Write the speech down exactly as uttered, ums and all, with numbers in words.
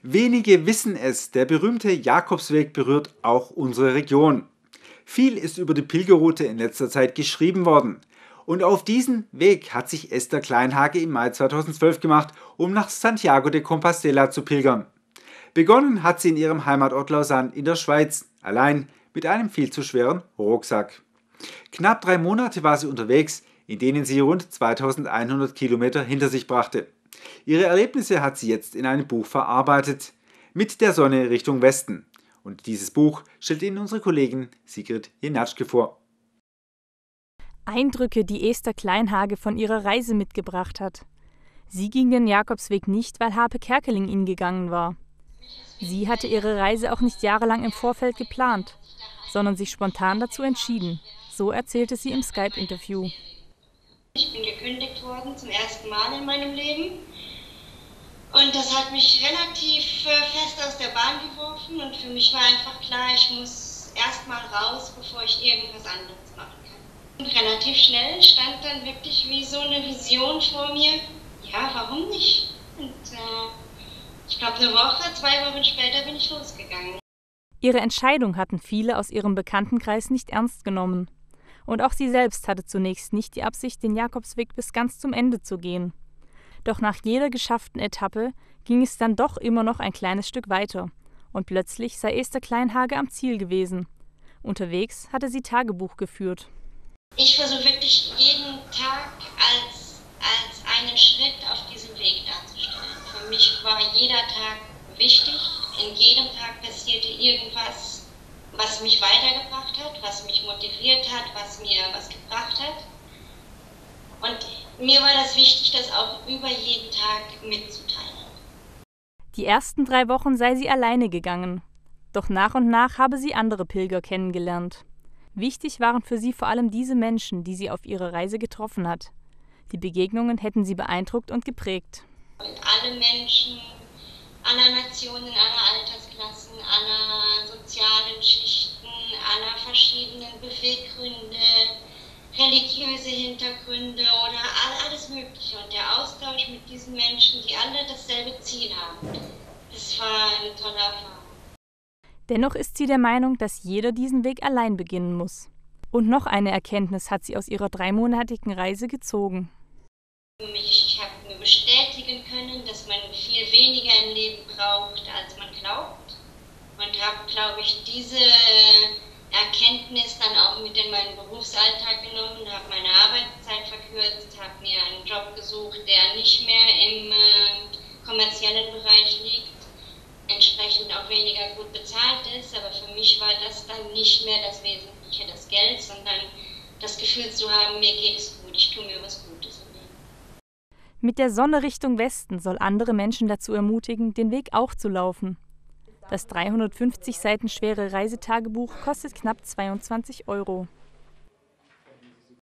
Wenige wissen es, der berühmte Jakobsweg berührt auch unsere Region. Viel ist über die Pilgerroute in letzter Zeit geschrieben worden. Und auf diesen Weg hat sich Esther Kleinhage im Mai zweitausendzwölf gemacht, um nach Santiago de Compostela zu pilgern. Begonnen hat sie in ihrem Heimatort Lausanne in der Schweiz, allein mit einem viel zu schweren Rucksack. Knapp drei Monate war sie unterwegs, in denen sie rund zweitausendeinhundert Kilometer hinter sich brachte. Ihre Erlebnisse hat sie jetzt in einem Buch verarbeitet, Mit der Sonne Richtung Westen. Und dieses Buch stellt Ihnen unsere Kollegin Sigrid Jenatschke vor. Eindrücke, die Esther Kleinhage von ihrer Reise mitgebracht hat. Sie ging den Jakobsweg nicht, weil Harpe Kerkeling ihn gegangen war. Sie hatte ihre Reise auch nicht jahrelang im Vorfeld geplant, sondern sich spontan dazu entschieden. So erzählte sie im Skype-Interview. Ich bin gekündigt worden, zum ersten Mal in meinem Leben. Und das hat mich relativ fest aus der Bahn geworfen. Und für mich war einfach klar, ich muss erst mal raus, bevor ich irgendwas anderes machen kann. Und relativ schnell stand dann wirklich wie so eine Vision vor mir. Ja, warum nicht? Und äh, ich glaube, eine Woche, zwei Wochen später bin ich losgegangen. Ihre Entscheidung hatten viele aus ihrem Bekanntenkreis nicht ernst genommen. Und auch sie selbst hatte zunächst nicht die Absicht, den Jakobsweg bis ganz zum Ende zu gehen. Doch nach jeder geschafften Etappe ging es dann doch immer noch ein kleines Stück weiter. Und plötzlich sei Esther Kleinhage am Ziel gewesen. Unterwegs hatte sie Tagebuch geführt. Ich versuche wirklich jeden Tag als, als einen Schritt auf diesem Weg darzustellen. Für mich war jeder Tag wichtig. In jedem Tag passierte irgendwas, was mich weitergebracht hat, was mich motiviert hat, was mir was gebracht hat. Und mir war das wichtig, das auch über jeden Tag mitzuteilen. Die ersten drei Wochen sei sie alleine gegangen. Doch nach und nach habe sie andere Pilger kennengelernt. Wichtig waren für sie vor allem diese Menschen, die sie auf ihrer Reise getroffen hat. Die Begegnungen hätten sie beeindruckt und geprägt. Und alle Menschen, aller Nationen, aller Altersklassen, aller sozialen Schichten, aller verschiedenen Beweggründe, religiöse Hintergründe oder alles Mögliche. Und der Austausch mit diesen Menschen, die alle dasselbe Ziel haben, das war eine tolle Erfahrung. Dennoch ist sie der Meinung, dass jeder diesen Weg allein beginnen muss. Und noch eine Erkenntnis hat sie aus ihrer dreimonatigen Reise gezogen. Ich habe mir bestätigen können, dass man viel weniger im Leben braucht, als man glaubt. Und habe, glaube ich, diese Erkenntnis dann auch mit in meinen Berufsalltag genommen, habe meine Arbeitszeit verkürzt, habe mir einen Job gesucht, der nicht mehr im äh, kommerziellen Bereich liegt, entsprechend auch weniger gut bezahlt ist. Aber für mich war das dann nicht mehr das Wesentliche, das Geld, sondern das Gefühl zu haben, mir geht es gut, ich tue mir was Gutes im Leben. Mit der Sonne Richtung Westen soll andere Menschen dazu ermutigen, den Weg auch zu laufen. Das dreihundertfünfzig Seiten schwere Reisetagebuch kostet knapp zweiundzwanzig Euro.